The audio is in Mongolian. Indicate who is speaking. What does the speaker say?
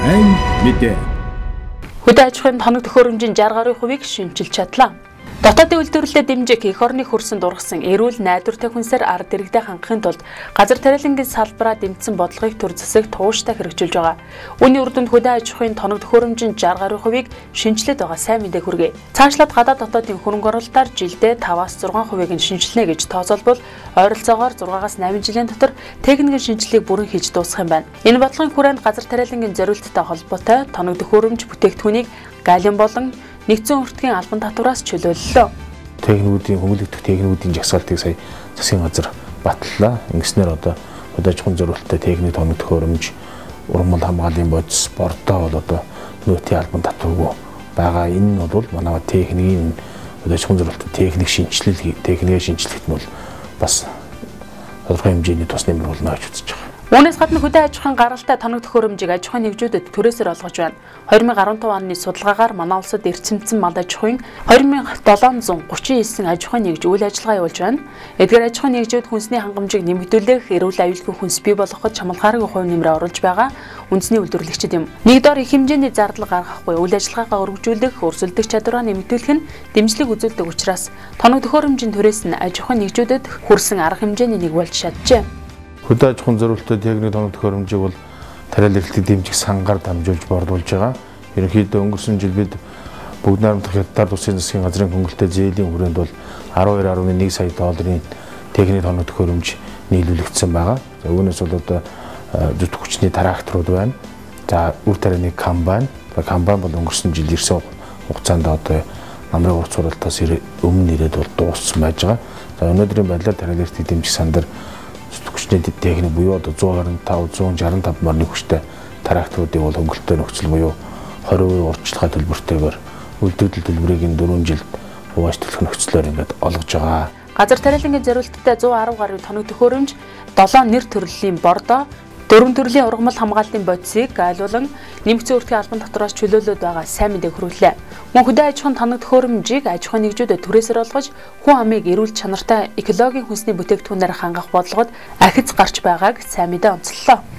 Speaker 1: Сайн мэдээ.
Speaker 2: Хөдөө аж ахуйн тоног төхөөрөмжийн 60 гаруй хувийг шинжилж чадлаа. Дотоодын үйлдвэрлэлд дэмжих эх орны хөрсөн дургасан эрүүл найдвартай хүнсээр ард иргэдэд хангахын тулд газар тариалангийн салбараа дэмжсэн бодлогыг төр засагт тууштай хэрэгжүүлж байгаа. Үүний үр дүнд хөдөө аж ахуйн тоног төхөөрөмжийн 60 гаруй хувийг шинжилээд байгаа сайн мэдээ хүргэе. Цаашлаад гадаад дотоодын хөрөнгө оруулалтаар жилдээ 5-аас 6 хувийг нь шинжилнэ гэж тооцоолбол ойролцоогоор 6-аас 8 жилийн дотор техникийн шинжилгээг бүрэн хийж дуусгах юм байна. Энэ бодлогын хүрээнд газар тариалангийн зориулттай холбоотой тоног төхөөрөмж бүтээгдэхүүнийг гален болон нэгдсэн өртгийн албан татвараас чөлөөллөө.
Speaker 3: Техникүүдийн хүмүүлэгдэх техникүүдийн жагсаалтыг сая засгийн газар батллаа. Ингэснээр одоо хөдөө аж ахуйн зориулалттай техник тоног төхөөрөмж, уран хамгааллын бодис, бордоо бол одоо нөөтийн албан татваргүй байгаа. Энэ нь бол манай техникийн хөдөө аж ахуйн зориулалттай техник шинжилгэхэд нь бол бас тодорхой хэмжээний тус нэмэр болно гэж үзэж байгаа.
Speaker 2: Үүнээс гадна хөдөө аж ахуйн гаралтай тоног төхөөрөмжийг аж ахуйн нэгжүүдэд түрээсээр олгож байна. 2015 оны судалгаагаар манай улсад эрчимцэн мал аж ахуйн 2739 аж ахуйн нэгж үйл ажиллагаа явуулж байна. Эдгээр аж ахуйн нэгжүүд хүнсний хангамжийг нэмэгдүүлэх, эрүүл аюулгүй хүнс бий болгоход чамлахааргүй хувь нэмрээ оруулж байгаа үндэсний үйлдвэрлэгчид юм. Нэгдүгээр их хэмжээний зардал гаргахгүй үйл ажиллагаагаа өргөжүүлэх, өрсөлдөх чадвараа нэмэгдүүлэх нь дэмжлэг үзүүлдэг учраас тоног төхөөрөмжийн түрээс нь аж ахуйн нэгжүүдэд хүрсэн арга хэмжээний нэг болж чаджээ.
Speaker 3: Хөдөө аж ахуйн зориулалттай техник тоног төхөөрөмжийг бол тариал эрхлэлийг дэмжих сангаар дамжуулж борлуулж байгаа. Ерөнхийдөө өнгөрсөн жил бид бүгд найрамдах хятад улсын засгийн газрын хөнгөлөлтэй зээлийн хүрээнд бол 12.1 сая долларын техник тоног төхөөрөмж нийлүүлэгдсэн байгаа. За үүнээс бол одоо зүтгэх хүчний тракторууд байна. За үр тарианы комбайн. Комбайн бол өнгөрсөн жил ирсэн хугацаанд одоо намрын урт сургалтаас өмнө ирээд бол дууссан байж байгаа. За өнөөдрийн байдлаар тариал эрхлэлийг дэмжих сандар хүчний техник буюу одоо 125-165 морины хүчтэй тракторуудыг бол хөнгөлөлтөөр нөхцөл буюу 20% урьдчилгаа төлбөртэйгээр үлдэгдэл төлбөрийг 4 жилд хувааж төлөх нөхцлөөр ингээд олгож байгаа.
Speaker 2: Газар тариалангийн зориулалттай 110 гаруй тоног төхөөрөмж, 7 нэр төрлийн бордоо, 4 төрлийн ургамал хамгааллын бодисыг гайлуулан нэмэгдсэн өртгийн албан татвараас чөлөөлөд байгаа сайн мэдээ хүргэлээ. Мөн хөдөө аж ахуйн тоног төхөөрөмжийг аж ахуйн нэгжүүдэд түрээсээр олгож хүн амыг эрүүл чанартай экологийн хүнсний бүтээгдэхүүнээр хангах бодлогод ахиц гарч байгааг сайн мэдээ онцллоо.